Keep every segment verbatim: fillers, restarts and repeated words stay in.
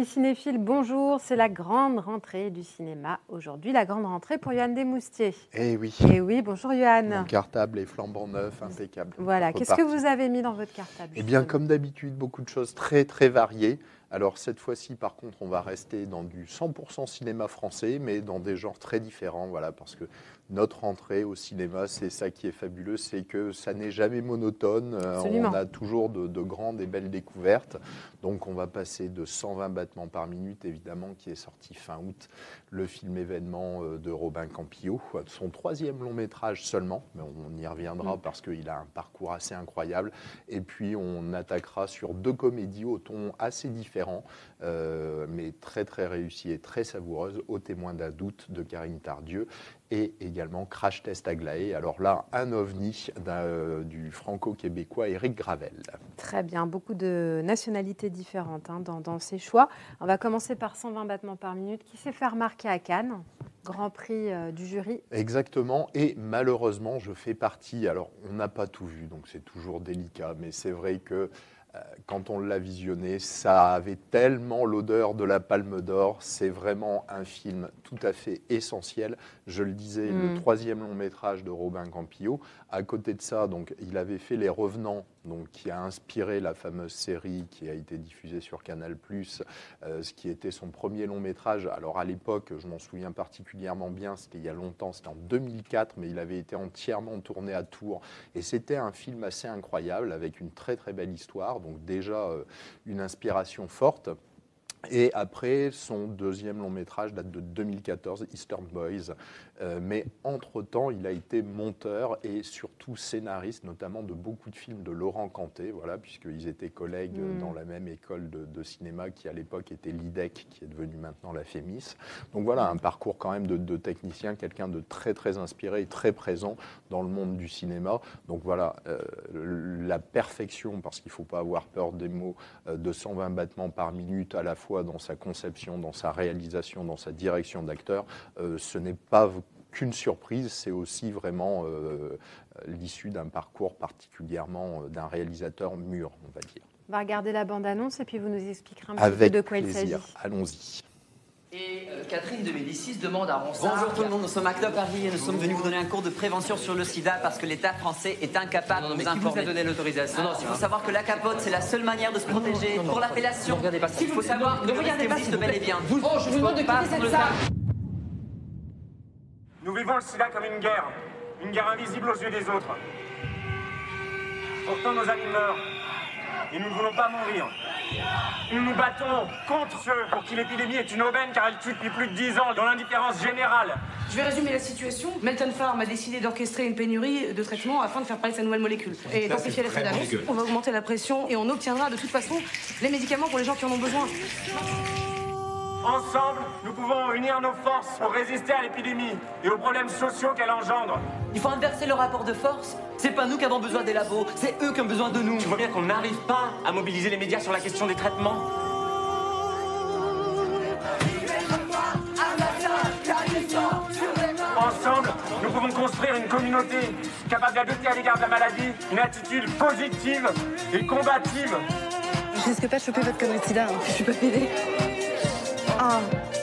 Amis cinéphiles, bonjour, c'est la grande rentrée du cinéma. Aujourd'hui, la grande rentrée pour Yoann Desmoustiers. Eh oui. Eh oui, bonjour Yoann. Mon cartable est flambant neuf, impeccable. Voilà, qu'est-ce que vous avez mis dans votre cartable? Eh bien, comme d'habitude, beaucoup de choses très très variées. Alors cette fois-ci, par contre, on va rester dans du cent pour cent cinéma français, mais dans des genres très différents, voilà, parce que notre entrée au cinéma, c'est ça qui est fabuleux, c'est que ça n'est jamais monotone. Absolument. On a toujours de, de grandes et belles découvertes. Donc on va passer de cent vingt battements par minute, évidemment, qui est sorti fin août, le film événement de Robin Campillo, son troisième long métrage seulement, mais on y reviendra mmh. parce qu'il a un parcours assez incroyable. Et puis on attaquera sur deux comédies au ton assez différent. Euh, mais très très réussie et très savoureuse, Au témoin d'un doute de Karine Tardieu et également Crash Test Aglaé. Alors là, un ovni euh, du franco-québécois Éric Gravel. Très bien, beaucoup de nationalités différentes hein, dans, dans ces choix. On va commencer par cent vingt battements par minute qui s'est fait remarquer à Cannes. Grand prix euh, du jury. Exactement, et malheureusement, je fais partie, alors on n'a pas tout vu, donc c'est toujours délicat, mais c'est vrai que euh, quand on l'a visionné, ça avait tellement l'odeur de la Palme d'Or, c'est vraiment un film tout à fait essentiel. Je le disais, mmh. le troisième long métrage de Robin Campillo. À côté de ça, donc, il avait fait Les Revenants, donc, qui a inspiré la fameuse série qui a été diffusée sur Canal plus, euh, ce qui était son premier long métrage. Alors à l'époque, je m'en souviens particulièrement bien, c'était il y a longtemps, c'était en deux mille quatre, mais il avait été entièrement tourné à Tours. Et c'était un film assez incroyable, avec une très très belle histoire, donc déjà euh, une inspiration forte. Et après, son deuxième long métrage date de deux mille quatorze, Eastern Boys. Euh, mais entre-temps, il a été monteur et surtout scénariste, notamment de beaucoup de films de Laurent Cantet, voilà, puisqu'ils étaient collègues mmh. dans la même école de, de cinéma qui, à l'époque, était l'I D E C, qui est devenu maintenant la Fémis. Donc voilà, un parcours quand même de, de technicien, quelqu'un de très, très inspiré et très présent dans le monde du cinéma. Donc voilà, euh, la perfection, parce qu'il ne faut pas avoir peur des mots, euh, de cent vingt battements par minute à la fois dans sa conception, dans sa réalisation, dans sa direction d'acteur, euh, ce n'est pas qu'une surprise, c'est aussi vraiment euh, l'issue d'un parcours particulièrement euh, d'un réalisateur mûr, on va dire. On va regarder la bande-annonce et puis vous nous expliquerez un petit Avec peu de quoi plaisir. il s'agit. Allons-y. Et euh, Catherine de Médicis demande à Ronsard... Bonjour tout le monde, nous sommes à Club Paris et nous sommes venus vous donner un cours de prévention sur le sida parce que l'État français est incapable de nous informer. Mais qui vous a donné l'autorisation? Non, non, il faut savoir que la capote, c'est la seule manière de se protéger. Non, non, pour l'appellation, regardez pas ça. il faut savoir que Ne le regardez risque pas, existe bel et bien. Vous, oh, je vous demande de quitter cette salle. Nous vivons le sida comme une guerre, une guerre invisible aux yeux des autres. Pourtant nos amis meurent, et nous ne voulons pas mourir. Nous nous battons contre ceux pour qui l'épidémie est une aubaine car elle tue depuis plus de dix ans dans l'indifférence générale. Je vais résumer la situation. Melton Farm a décidé d'orchestrer une pénurie de traitements afin de faire parler sa nouvelle molécule. Et d'amplifier l'effet d'annonce, on va augmenter la pression et on obtiendra de toute façon les médicaments pour les gens qui en ont besoin. Ensemble, nous pouvons unir nos forces pour résister à l'épidémie et aux problèmes sociaux qu'elle engendre. Il faut inverser le rapport de force. C'est pas nous qui avons besoin des labos, c'est eux qui ont besoin de nous. Tu vois bien qu'on n'arrive pas à mobiliser les médias sur la question des traitements. Ensemble, nous pouvons construire une communauté capable d'adopter à l'égard de la maladie une attitude positive et combative. Je risque pas de choper votre connerie de sida, hein. Je suis pas pédée. Ah.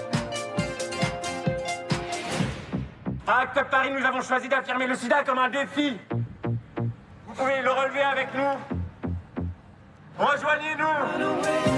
À Club Paris, nous avons choisi d'affirmer le sida comme un défi. Vous pouvez le relever avec nous. Rejoignez-nous.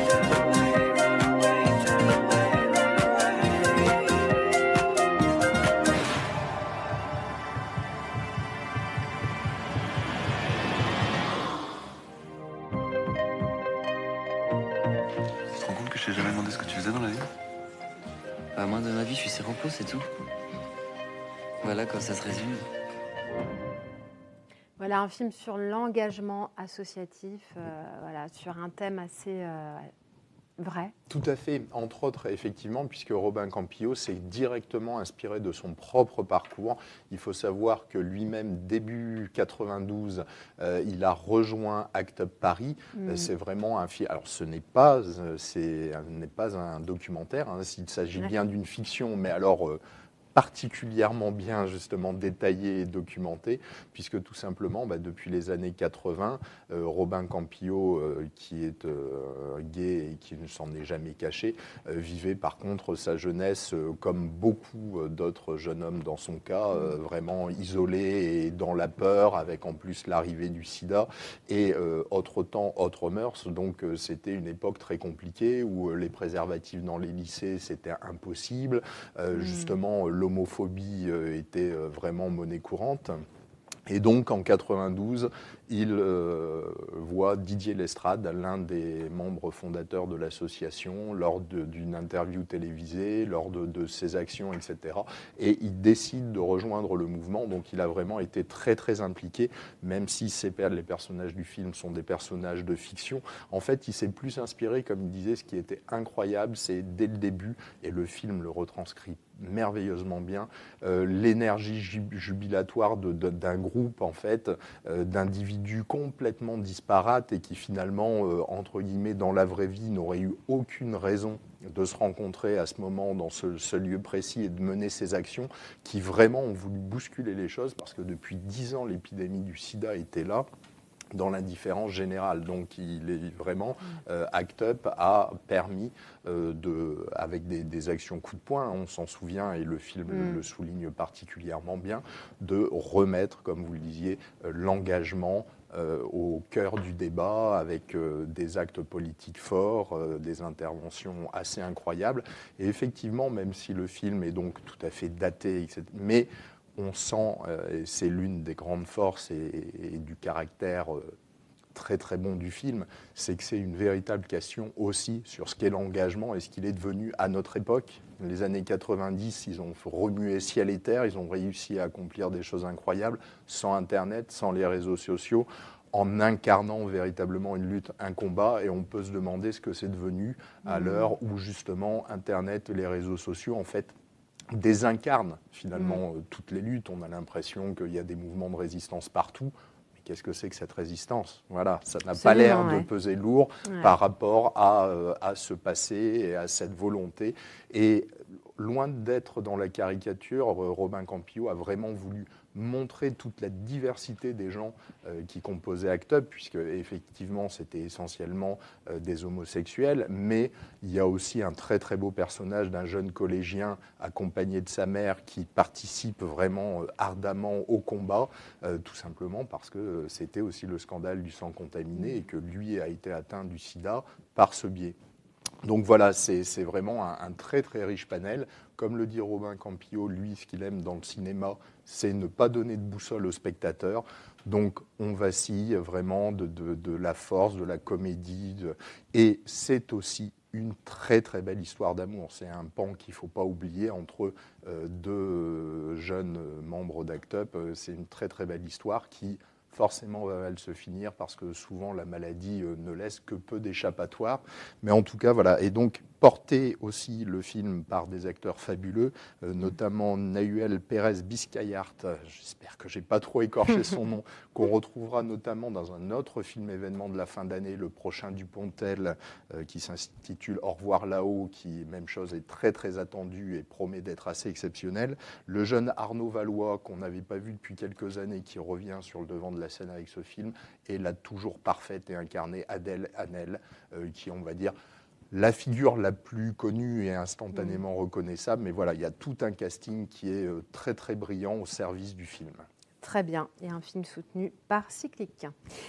Tu te rends compte que je t'ai jamais demandé ce que tu faisais dans la vie? Bah, moi, de ma vie, je suis séropo, c'est tout. Voilà, quand ça se résume. Voilà un film sur l'engagement associatif, euh, voilà, sur un thème assez euh, vrai. Tout à fait, entre autres, effectivement, puisque Robin Campillo s'est directement inspiré de son propre parcours. Il faut savoir que lui-même, début quatre-vingt-douze, euh, il a rejoint Act Up Paris. Mmh. C'est vraiment un film. Alors, ce n'est pas, c'est, n'est pas un documentaire, hein, s'il s'agit bien d'une fiction, mais alors. Euh, particulièrement bien justement détaillé et documenté, puisque tout simplement, bah, depuis les années quatre-vingts, euh, Robin Campillo, euh, qui est euh, gay et qui ne s'en est jamais caché, euh, vivait par contre sa jeunesse euh, comme beaucoup d'autres jeunes hommes dans son cas, euh, vraiment isolé et dans la peur, avec en plus l'arrivée du sida et euh, autre temps, autre mœurs. Donc euh, c'était une époque très compliquée où euh, les préservatifs dans les lycées, c'était impossible. Euh, mmh. Justement, l'homophobie euh, était euh, vraiment monnaie courante. Et donc, en quatre-vingt-douze, il euh, voit Didier Lestrade, l'un des membres fondateurs de l'association, lors d'une interview télévisée, lors de, de ses actions, et cetera. Et il décide de rejoindre le mouvement. Donc, il a vraiment été très, très impliqué, même si ces, les personnages du film sont des personnages de fiction. En fait, il s'est plus inspiré, comme il disait, ce qui était incroyable, c'est dès le début, et le film le retranscrit merveilleusement bien, euh, l'énergie jubilatoire d'un groupe, en fait, euh, d'individus complètement disparates et qui finalement, euh, entre guillemets, dans la vraie vie, n'auraient eu aucune raison de se rencontrer à ce moment dans ce, ce lieu précis et de mener ces actions, qui vraiment ont voulu bousculer les choses, parce que depuis dix ans, l'épidémie du sida était là, dans l'indifférence générale. Donc, il est vraiment, euh, Act Up a permis, euh, de, avec des, des actions coup de poing, on s'en souvient et le film mm. le souligne particulièrement bien, de remettre, comme vous le disiez, euh, l'engagement euh, au cœur du débat, avec euh, des actes politiques forts, euh, des interventions assez incroyables. Et effectivement, même si le film est donc tout à fait daté, et cetera, mais on sent, euh, et c'est l'une des grandes forces et, et, et du caractère euh, très très bon du film, c'est que c'est une véritable question aussi sur ce qu'est l'engagement et ce qu'il est devenu à notre époque. Les années quatre-vingt-dix, ils ont remué ciel et terre, ils ont réussi à accomplir des choses incroyables sans Internet, sans les réseaux sociaux, en incarnant véritablement une lutte, un combat, et on peut se demander ce que c'est devenu à mmh. l'heure où justement Internet et les réseaux sociaux, en fait, désincarne finalement mmh. euh, toutes les luttes. On a l'impression qu'il y a des mouvements de résistance partout. Mais qu'est-ce que c'est que cette résistance? Voilà, ça n'a pas l'air ouais. de peser lourd ouais. par rapport à, euh, à ce passé et à cette volonté. Et loin d'être dans la caricature, Robin Campillo a vraiment voulu montrer toute la diversité des gens euh, qui composaient Act Up, puisque effectivement c'était essentiellement euh, des homosexuels, mais il y a aussi un très très beau personnage d'un jeune collégien accompagné de sa mère qui participe vraiment euh, ardemment au combat, euh, tout simplement parce que euh, c'était aussi le scandale du sang contaminé et que lui a été atteint du sida par ce biais. Donc voilà, c'est vraiment un, un très très riche panel. Comme le dit Robin Campillo, lui, ce qu'il aime dans le cinéma, c'est ne pas donner de boussole au spectateur. Donc on vacille vraiment de, de, de la force, de la comédie. De... Et c'est aussi une très très belle histoire d'amour. C'est un pan qu'il ne faut pas oublier entre euh, deux jeunes membres d'Act Up. C'est une très très belle histoire qui... forcément va mal se finir parce que souvent la maladie euh, ne laisse que peu d'échappatoires. Mais en tout cas, voilà. Et donc, porter aussi le film par des acteurs fabuleux, euh, notamment Nahuel Pérez Biscayart, j'espère que je n'ai pas trop écorché son nom, qu'on retrouvera notamment dans un autre film événement de la fin d'année, le prochain Dupontel, euh, qui s'intitule Au revoir là-haut, qui, même chose, est très très attendu et promet d'être assez exceptionnel. Le jeune Arnaud Valois, qu'on n'avait pas vu depuis quelques années, qui revient sur le devant de la scène avec ce film, et la toujours parfaite et incarnée Adèle Haenel, euh, qui, on va dire, la figure la plus connue et instantanément reconnaissable. Mais voilà, il y a tout un casting qui est euh, très très brillant au service du film. Très bien, et un film soutenu par Cyclic.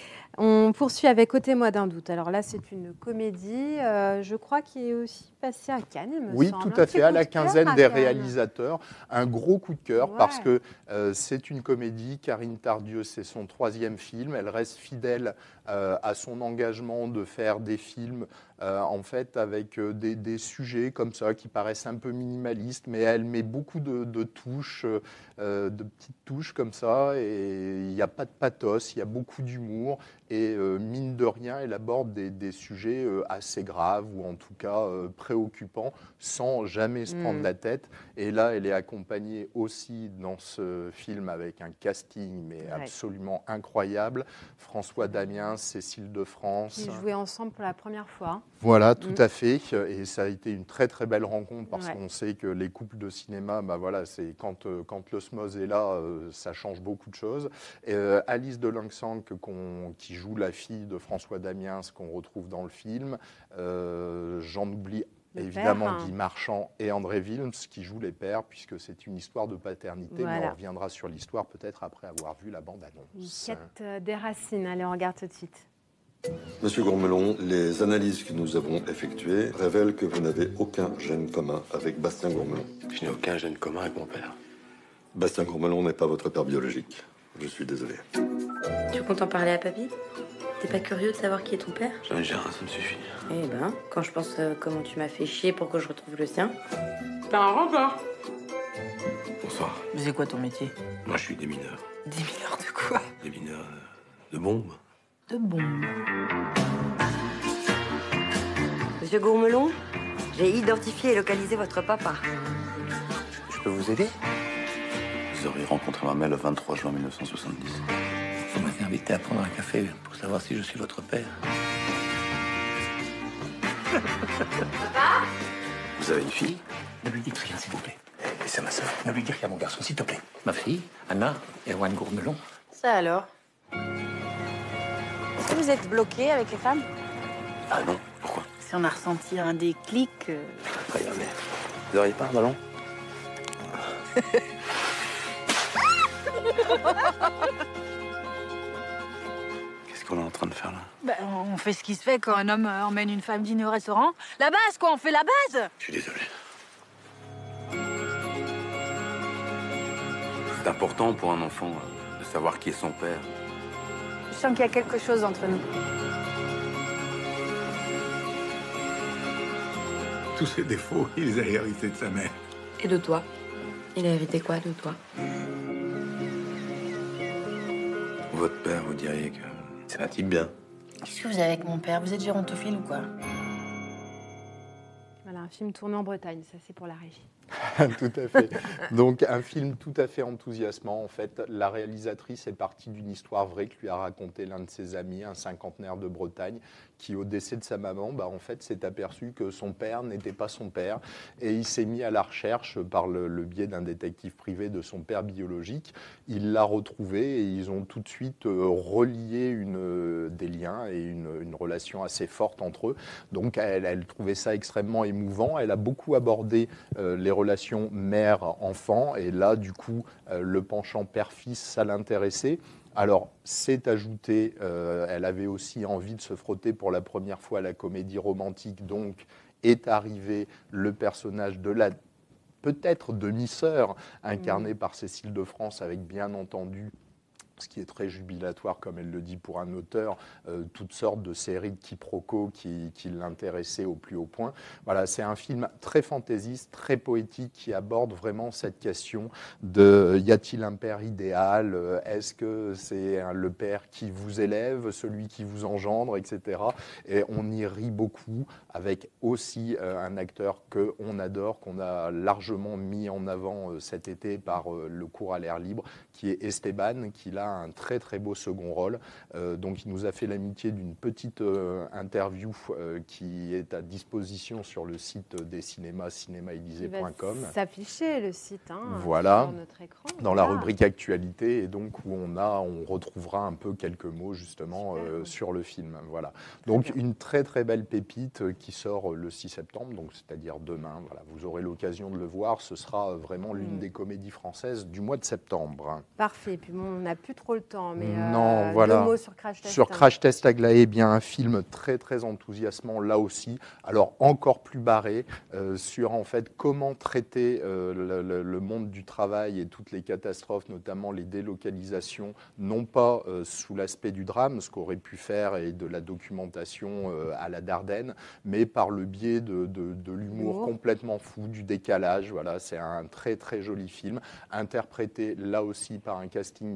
On poursuit avec Ôtez-moi d'un doute. Alors là, c'est une comédie, euh, je crois, qui est aussi passée à Cannes, il me oui, semble. tout à fait, à la quinzaine des Cannes. réalisateurs. Un gros coup de cœur, ouais. parce que euh, c'est une comédie. Karine Tardieu, c'est son troisième film. Elle reste fidèle euh, à son engagement de faire des films, euh, en fait, avec euh, des, des sujets comme ça, qui paraissent un peu minimalistes, mais elle met beaucoup de, de touches, euh, de petites touches comme ça, et il n'y a pas de pathos, il y a beaucoup d'humour. Et euh, mine de rien, elle aborde des, des sujets euh, assez graves ou en tout cas euh, préoccupants sans jamais se mmh. prendre la tête. Et là, elle est accompagnée aussi dans ce film avec un casting mais ouais. absolument incroyable. François Damiens, Cécile de France. Qui jouaient ensemble pour la première fois. Voilà, tout Mm. à fait. Et ça a été une très très belle rencontre parce Ouais. qu'on sait que les couples de cinéma, bah voilà, c'est quand, euh, quand l'osmose est là, euh, ça change beaucoup de choses. Et, euh, Alice de Langsank, qu'on- qui joue la fille de François Damiens, qu'on retrouve dans le film. Euh, J'en oublie Le évidemment père, hein. Guy Marchand et André Wilms qui jouent les pères, puisque c'est une histoire de paternité. Mais Voilà. on reviendra sur l'histoire peut-être après avoir vu la bande-annonce. Quête euh, des racines. Allez, on regarde tout de suite. Monsieur Gourmelon, les analyses que nous avons effectuées révèlent que vous n'avez aucun gène commun avec Bastien Gourmelon. Je n'ai aucun gène commun avec mon père. Bastien Gourmelon n'est pas votre père biologique. Je suis désolé. Tu comptes en parler à papy? T'es pas curieux de savoir qui est ton père? J'en ai déjà un, ça me suffit. Eh ben, quand je pense euh, comment tu m'as fait chier pour que je retrouve le sien. T'as un rencard. Bonsoir. Mais c'est quoi ton métier? Moi, je suis démineur. Démineur de quoi? Démineur euh, de bombes. De bombes. Monsieur Gourmelon, j'ai identifié et localisé votre papa. Je peux vous aider? Vous auriez rencontré ma mère le vingt-trois juin mille neuf cent soixante-dix. Vous m'avez invité à prendre un café pour savoir si je suis votre père. Papa? Vous avez une fille? Ne lui dites rien, s'il vous plaît. Et c'est ma sœur. Ne lui dites rien, mon garçon, s'il te plaît. Ma fille, Anna, Erwan Gourmelon. Ça alors? Est-ce que vous êtes bloqué avec les femmes? Ah non, pourquoi? Si on a ressenti un déclic... Euh... Regardez. Vous n'auriez pas un ballon? Qu'est-ce qu'on est en train de faire là? Ben, on fait ce qui se fait quand un homme euh, emmène une femme dîner au restaurant. La base, quoi, on fait la base. Je suis désolé. C'est important pour un enfant euh, de savoir qui est son père. Je sens qu'il y a quelque chose entre nous. Tous ses défauts, il les a hérités de sa mère. Et de toi? Il a hérité quoi de toi? Votre père, vous diriez que c'est un type bien. Qu'est-ce que vous avez avec mon père? Vous êtes gérontophile ou quoi? Voilà, un film tourné en Bretagne, ça c'est pour la régie. Tout à fait. Donc un film tout à fait enthousiasmant. En fait, la réalisatrice est partie d'une histoire vraie que lui a raconté l'un de ses amis, un cinquantenaire de Bretagne, qui au décès de sa maman, bah, en fait, s'est aperçu que son père n'était pas son père. Et il s'est mis à la recherche par le, le biais d'un détective privé de son père biologique. Il l'a retrouvé et ils ont tout de suite euh, relié une, euh, des liens et une, une relation assez forte entre eux. Donc elle, elle trouvait ça extrêmement émouvant. Elle a beaucoup abordé euh, les relations mère-enfant. Et là, du coup, euh, le penchant père-fils, ça l'intéressait. Alors, c'est ajouté, euh, elle avait aussi envie de se frotter pour la première fois à la comédie romantique, donc est arrivé le personnage de la peut-être demi-sœur incarnée mmh. par Cécile de France, avec bien entendu, ce qui est très jubilatoire, comme elle le dit pour un auteur, euh, toutes sortes de séries de quiproquos qui, qui l'intéressaient au plus haut point. Voilà, c'est un film très fantaisiste, très poétique, qui aborde vraiment cette question de y a-t-il un père idéal? Est-ce que c'est un, le père qui vous élève, celui qui vous engendre, et cetera. Et on y rit beaucoup, avec aussi euh, un acteur qu'on adore, qu'on a largement mis en avant euh, cet été par euh, le cours à l'air libre, qui est Esteban, qui a un très très beau second rôle. Euh, donc il nous a fait l'amitié d'une petite euh, interview euh, qui est à disposition sur le site des cinémas, cinéma élysée point com. Il va s'afficher le site hein, voilà, sur notre écran. Dans voilà. la rubrique actualité, et donc où on, a, on retrouvera un peu quelques mots justement euh, sur le film. Voilà. Donc très une très très belle pépite qui sort le six septembre, donc c'est-à-dire demain. Voilà. Vous aurez l'occasion de le voir. Ce sera vraiment l'une mmh. des comédies françaises du mois de septembre. Parfait. Puis bon, on n'a plus trop le temps, mais non, euh, voilà. deux mots sur Crash Test. Sur Crash Test Aglaé, bien un film très très enthousiasmant là aussi. Alors encore plus barré euh, sur en fait comment traiter euh, le, le, le monde du travail et toutes les catastrophes, notamment les délocalisations, non pas euh, sous l'aspect du drame, ce qu'aurait pu faire et de la documentation euh, à la Dardenne, mais par le biais de, de, de l'humour complètement fou, du décalage. Voilà, c'est un très très joli film, interprété là aussi par un casting de trois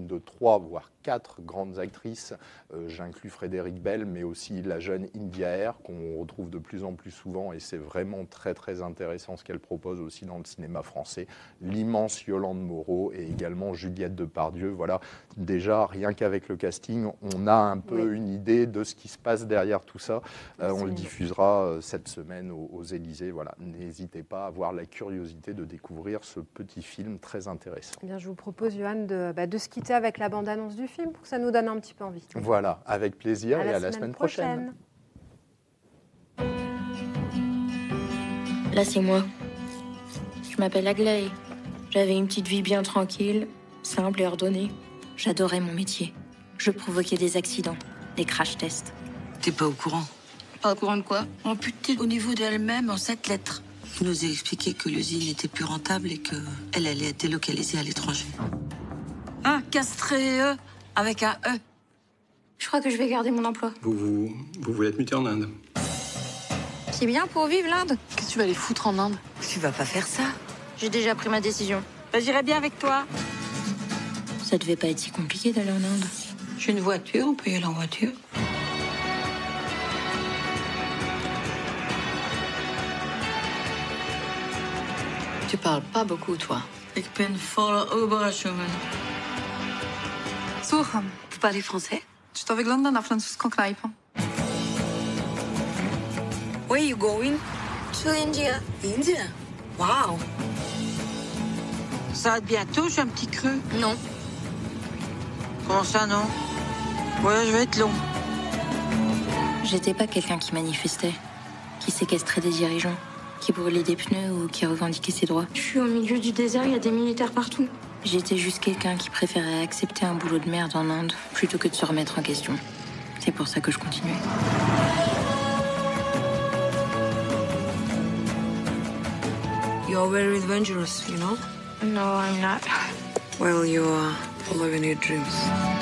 trois, voire quatre grandes actrices. Euh, J'inclus Frédéric Bell, mais aussi la jeune India Air, qu'on retrouve de plus en plus souvent, et c'est vraiment très très intéressant ce qu'elle propose aussi dans le cinéma français. L'immense Yolande Moreau et également Juliette Depardieu. Voilà, déjà, rien qu'avec le casting, on a un peu oui. une idée de ce qui se passe derrière tout ça. Euh, on le diffusera euh, cette semaine aux, aux Élysées. Voilà, n'hésitez pas à avoir la curiosité de découvrir ce petit film très intéressant. Eh bien, je vous propose, Johan, de, bah, de se quitter avec la bande-annonce du film pour que ça nous donne un petit peu envie. Voilà, avec plaisir à et la à la semaine semaine prochaine. prochaine. Là, c'est moi. Je m'appelle Aglaé. J'avais une petite vie bien tranquille, simple et ordonnée. J'adorais mon métier. Je provoquais des accidents, des crash tests. T'es pas au courant? Pas au courant de quoi? Amputée au niveau d'elle-même en sept lettres. Il nous a expliqué que l'usine n'était plus rentable et qu'elle allait être délocalisée à l'étranger. Un castré E avec un E. Je crois que je vais garder mon emploi. Vous, vous, vous voulez être muté en Inde? C'est bien pour vivre, l'Inde. Qu'est-ce que tu vas aller foutre en Inde? Tu vas pas faire ça. J'ai déjà pris ma décision. Bah, j'irai bien avec toi. Ça devait pas être si compliqué d'aller en Inde. J'ai une voiture, on peut y aller en voiture. Tu parles pas beaucoup, toi. Ik ben volle Oberschwimmen. Słucham. Vous parlez français? Czy to wygląda na francuską knajpę? Where are you going? To India. India? Wow. Ça va être bientôt, j'ai un petit creux. Non. Comment ça, non? Ouais, je vais être long. J'étais pas quelqu'un qui manifestait, qui séquestrait des dirigeants, qui brûlait des pneus ou qui revendiquait ses droits. Je suis au milieu du désert, il y a des militaires partout. J'étais juste quelqu'un qui préférait accepter un boulot de merde en Inde plutôt que de se remettre en question. C'est pour ça que je continuais. You're very adventurous, you know? No, I'm not. Well, you are living your dreams.